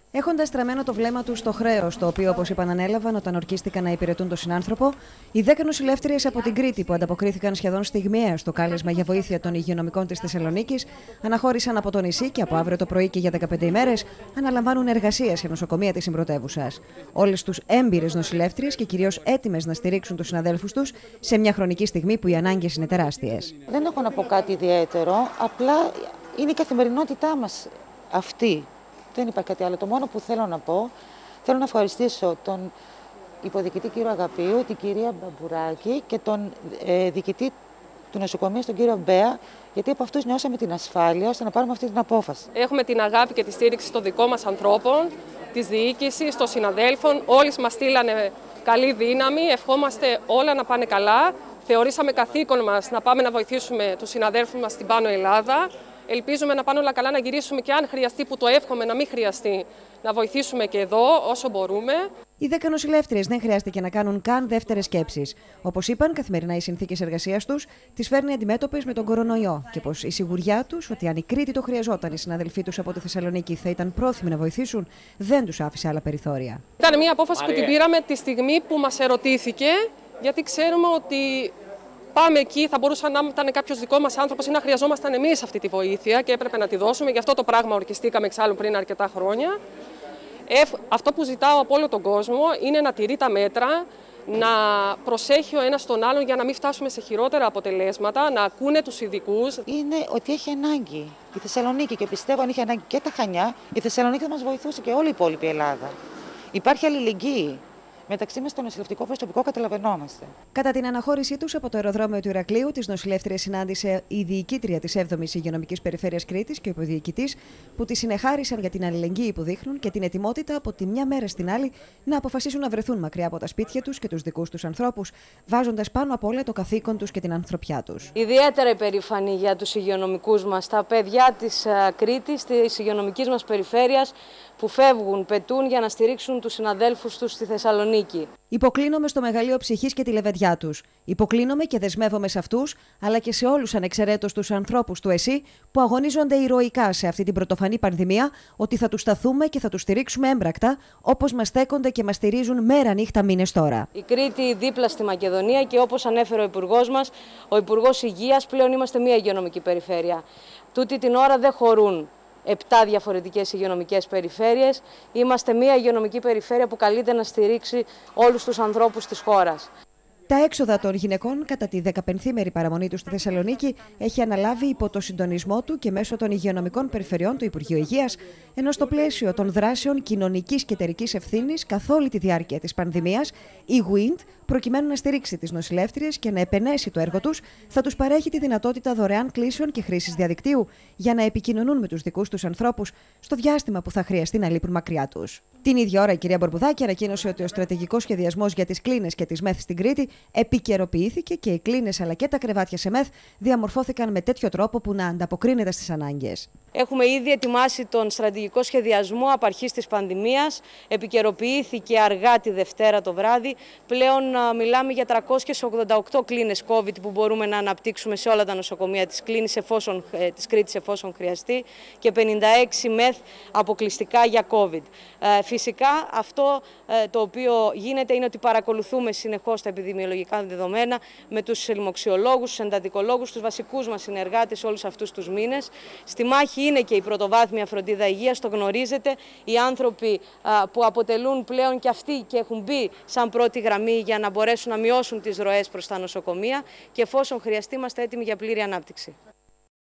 Έχοντας στραμμένο το βλέμμα τους στο χρέος, το οποίο, όπως είπαν, ανέλαβαν όταν ορκίστηκαν να υπηρετούν τον συνάνθρωπο, οι 10 νοσηλεύτριες από την Κρήτη, που ανταποκρίθηκαν σχεδόν στιγμιαία στο κάλεσμα για βοήθεια των υγειονομικών της Θεσσαλονίκης, αναχώρησαν από το νησί και από αύριο το πρωί και για 15 ημέρες αναλαμβάνουν εργασία σε νοσοκομεία της συμπρωτεύουσας. Όλες τους έμπειρες νοσηλεύτριες και κυρίως έτοιμες να στηρίξουν τους συναδέλφους τους σε μια χρονική στιγμή που οι ανάγκες είναι τεράστιες. Δεν έχω να πω κάτι ιδιαίτερο, απλά είναι η καθημερινότητά μας αυτή. Δεν υπάρχει κάτι άλλο. Το μόνο που θέλω να πω, θέλω να ευχαριστήσω τον υποδιοικητή κύριο Αγαπίου, την κυρία Μπαμπουράκη και τον διοικητή του νοσοκομείου, τον κύριο Μπέα, γιατί από αυτούς νιώσαμε την ασφάλεια ώστε να πάρουμε αυτή την απόφαση. Έχουμε την αγάπη και τη στήριξη των δικών μας ανθρώπων, της διοίκησης, των συναδέλφων. Όλοι μας στείλανε καλή δύναμη. Ευχόμαστε όλα να πάνε καλά. Θεωρήσαμε καθήκον μας να πάμε να βοηθήσουμε τους συναδέλφους μας στην Πάνω Ελλάδα. Ελπίζουμε να πάνε όλα καλά, να γυρίσουμε και αν χρειαστεί, που το εύχομαι να μην χρειαστεί, να βοηθήσουμε και εδώ όσο μπορούμε. Οι 10 νοσηλεύτριες δεν χρειάστηκε να κάνουν καν δεύτερες σκέψεις. Όπως είπαν, καθημερινά οι συνθήκες εργασίας τους τις φέρνει αντιμέτωπες με τον κορονοϊό και πως η σιγουριά τους ότι αν η Κρήτη το χρειαζόταν, οι συναδελφοί τους από τη Θεσσαλονίκη θα ήταν πρόθυμοι να βοηθήσουν, δεν τους άφησε άλλα περιθώρια. Ήταν μια απόφαση που την πήραμε τη στιγμή που μας ερωτήθηκε, γιατί ξέρουμε ότι πάμε εκεί, θα μπορούσε να ήταν κάποιος δικό μας άνθρωπος ή να χρειαζόμασταν εμείς αυτή τη βοήθεια και έπρεπε να τη δώσουμε. Γι' αυτό το πράγμα ορκιστήκαμε εξάλλου πριν αρκετά χρόνια. Αυτό που ζητάω από όλο τον κόσμο είναι να τηρεί τα μέτρα, να προσέχει ο ένας τον άλλον για να μην φτάσουμε σε χειρότερα αποτελέσματα, να ακούνε τους ειδικούς. Είναι ότι έχει ανάγκη η Θεσσαλονίκη και πιστεύω αν είχε ανάγκη και τα Χανιά, η Θεσσαλονίκη θα μας βοηθούσε και όλη η υπόλοιπη Ελλάδα. Υπάρχει αλληλεγγύη. Μεταξύ μας, στο νοσηλευτικό προσωπικό, καταλαβαίνόμαστε. Κατά την αναχώρησή τους από το αεροδρόμιο του Ηρακλείου, τις νοσηλεύτριες συνάντησε η διοικήτρια της 7ης Υγειονομικής Περιφέρειας Κρήτης και ο υποδιοικητής, που τη συνεχάρισαν για την αλληλεγγύη που δείχνουν και την ετοιμότητα από τη μια μέρα στην άλλη να αποφασίσουν να βρεθούν μακριά από τα σπίτια τους και τους δικούς τους ανθρώπους, βάζοντας πάνω απ' όλα το καθήκον τους και την ανθρωπιά τους. Ιδιαίτερα υπερήφανοι για τους υγειονομικούς μας, τα παιδιά της Κρήτης, της υγειονομικής μας περιφέρειας, που φεύγουν, πετούν για να στηρίξουν τους συναδέλφους τους στη Θεσσαλονίκη. Υποκλίνομαι στο μεγαλείο ψυχής και τη λεβεδιά τους. Υποκλίνομαι και δεσμεύομαι σε αυτούς, αλλά και σε όλους ανεξαιρέτως τους ανθρώπους του ΕΣΥ που αγωνίζονται ηρωικά σε αυτή την πρωτοφανή πανδημία, ότι θα τους σταθούμε και θα τους στηρίξουμε έμπρακτα, όπως μας στέκονται και μας στηρίζουν μέρα νύχτα μήνες τώρα. Η Κρήτη δίπλα στη Μακεδονία και όπως ανέφερε ο Υπουργός μας, ο Υπουργός Υγείας, πλέον είμαστε μία υγειονομική περιφέρεια. Τούτη την ώρα δεν χωρούν 7 διαφορετικές υγειονομικές περιφέρειες. Είμαστε μια υγειονομική περιφέρεια που καλείται να στηρίξει όλους τους ανθρώπους της χώρας. Τα έξοδα των γυναικών κατά τη 15η παραμονή του στη Θεσσαλονίκη έχει αναλάβει υπό το συντονισμό του και μέσω των υγειονομικών περιφερειών του Υπουργείου Υγείας, ενώ στο πλαίσιο των δράσεων κοινωνικής και εταιρικής ευθύνης καθ' όλη τη διάρκεια της πανδημίας, η WIND, προκειμένου να στηρίξει τις νοσηλεύτριες και να επενέσει το έργο τους, θα τους παρέχει τη δυνατότητα δωρεάν κλήσεων και χρήσης διαδικτύου για να επικοινωνούν με τους δικούς τους ανθρώπους στο διάστημα που θα χρειαστεί να λείπουν μακριά τους. Την ίδια ώρα, η κυρία Μπορμπουδάκη ανακοίνωσε ότι ο στρατηγικός σχεδιασμός για τις κλίνες και τις ΜΕΘ στην Κρήτη επικαιροποιήθηκε και οι κλίνες αλλά και τα κρεβάτια σε ΜΕΘ διαμορφώθηκαν με τέτοιο τρόπο που να ανταποκρίνεται στις ανάγκες. Έχουμε ήδη ετοιμάσει τον στρατηγικό σχεδιασμό απ' αρχής της πανδημίας. Επικαιροποιήθηκε αργά τη Δευτέρα το βράδυ. Πλέον μιλάμε για 388 κλίνες COVID που μπορούμε να αναπτύξουμε σε όλα τα νοσοκομεία της Κρήτης εφόσον χρειαστεί και 56 ΜΕΘ αποκλειστικά για COVID. Φυσικά αυτό το οποίο γίνεται είναι ότι παρακολουθούμε συνεχώς τα επιδημιολογικά δεδομένα με τους λοιμοξιολόγους, τους εντατικολόγους, τους βασικούς μας συνεργάτες όλους αυτούς τους μήνες. Στη μάχη είναι και η πρωτοβάθμια φροντίδα υγείας, το γνωρίζετε. Οι άνθρωποι που αποτελούν πλέον και αυτοί και έχουν μπει σαν πρώτη γραμμή για να μπορέσουν να μειώσουν τις ροές προς τα νοσοκομεία και εφόσον χρειαστεί είμαστε έτοιμοι για πλήρη ανάπτυξη.